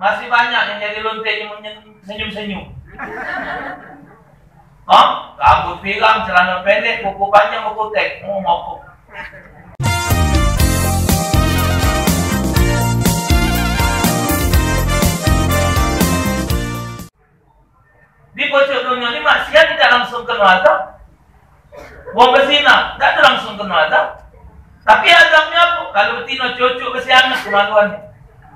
Masih banyak yang jadi lonte senyum-senyum. Oh, rambut pirang, celana pendek, kuku panjang, kuku tek. Oh, ngopok. Di pojok dunia ini maksiat tidak langsung kena azab. Wong berzina tidak ada langsung kena azab. Tapi azabnya apa? Kalau betina cocok bersianat kemaluannya.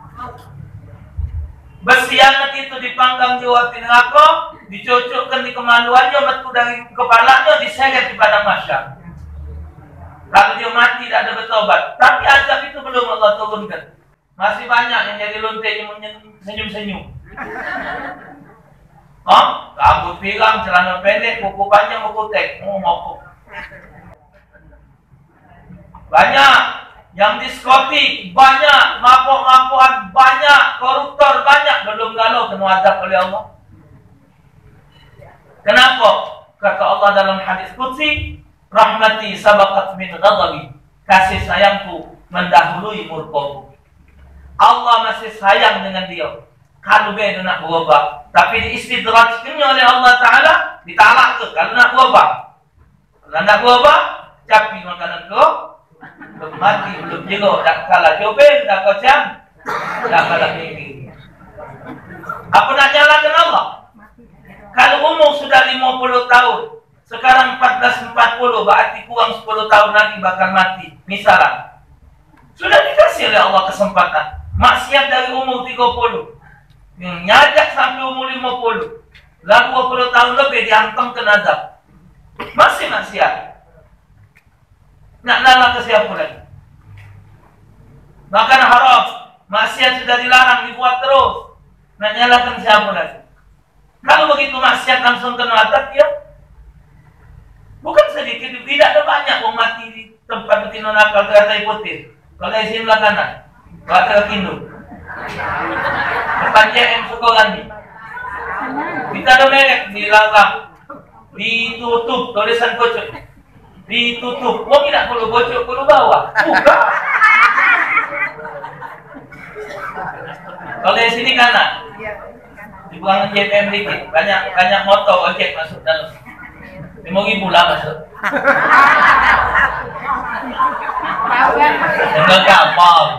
Bersianat itu dipanggang di api neraka, dicocokkan di kemaluannya, metu dari kepalanya, diseret di padang mahsyar. Lalu dia mati, tidak ada bertobat. Tapi azab itu belum Allah turunkan. Masih banyak yang jadi lonte senyum-senyum. Oh, rambut pirang, celana pendek, kuku panjang, kuku tek. Oh, ngopok. Banyak yang diskotik, banyak mabuk-mabukan, banyak koruptor, banyak belum galau kena azab oleh Allah. Kenapa? Kata Allah dalam hadis qudsi, rahmati sabaqat min ghadabi. Kasih sayangku mendahului murkaku. Allah masih sayang dengan dia. Kalau dia nak berubah, tapi diistidrajkannya oleh Allah Ta'ala, ditalak ke. Kalau nak berubah, kalau nak berubah, capi makanan kau, belum mati, belum jeruk, tak kalah jobel, tak kocam, tak kalah mimpi. Apa nak nyalakan Allah? Kalau umur sudah 50 tahun, sekarang 1440, berarti kurang 10 tahun lagi bakal mati. Misalnya, sudah dikasih oleh Allah kesempatan. Maksiat dari umur 30. Nyajak sampai umur 50. Lalu 20 tahun lebih dihantam ke azab. Masih maksiat. Nak nalak ke siapa lagi? Bahkan haram. Maksiat sudah dilarang, dibuat terus. Nak nyalakan siapa lagi? Kalau begitu maksiat langsung kena azab, ya? Bukan sedikit, tidak ada banyak orang mati di tempat betina nakal terkata putih. Kalau di sebelah kanan, kata Kindu. Depan JM Sukolandi. Kita ada merek dilarang, ditutup, tulisan bocor. Ditutup. Wong tidak perlu bocor, perlu bawah. Buka. Kalau di sini kanan, di buangan JPM dikit, banyak motor ojek masuk dalam. 5.000 lah masuk. Enggak gampang.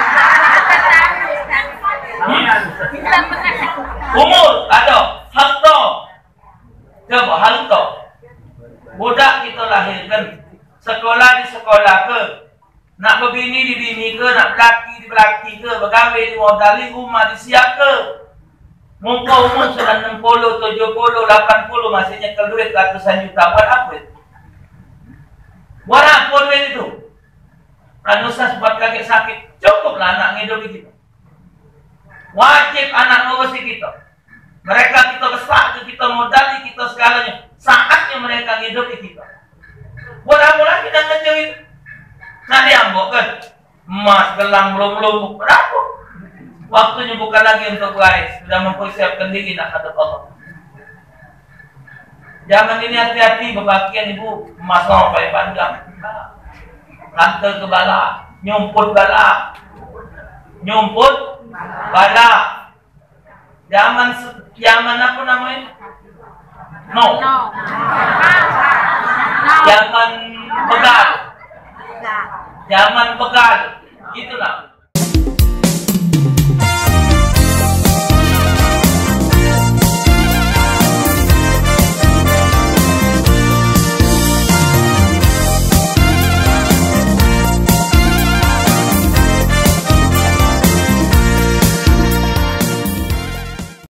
Umur ada harta. Coba harta. Budak kita lahirkan, sekolah di sekolah ke, nak berbini di bini ke, nak belaki di belaki ke, bergawe di modali rumah disiap ke. Muka umur sudah 60, 70, 80, masih nyekel duit ratusan juta. Buat apa itu? Buat apa duit itu? Anusas buat kakek sakit. Cukuplah anak ngidup kita. Wajib anak ngurusi kita. Mereka kita besar, kita modali, kita segalanya. Saatnya mereka ngidup kita. Buat apa lagi dan ngejar itu? Nah diambok kan? Emas, gelang, belum. Berapa? Waktunya bukan lagi untuk guys. Sudah mempersiapkan diri nak hadap Allah. Zaman ini hati-hati berbakian ibu. Emas sampai panjang. Lantai ke bala. Nyumput bala. Zaman apa namanya? No. Zaman begal. Itulah.